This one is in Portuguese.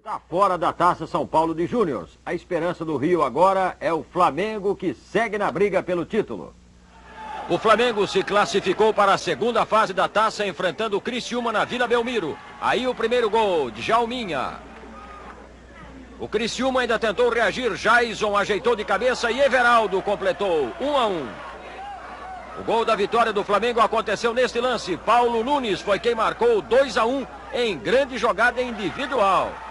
Está fora da Taça São Paulo de Júniors. A esperança do Rio agora é o Flamengo, que segue na briga pelo título. O Flamengo se classificou para a segunda fase da taça, enfrentando o Criciúma na Vila Belmiro. Aí o primeiro gol, de Djalminha. O Criciúma ainda tentou reagir, Jason ajeitou de cabeça e Everaldo completou 1-1. O gol da vitória do Flamengo aconteceu neste lance. Paulo Nunes foi quem marcou 2-1 em grande jogada individual.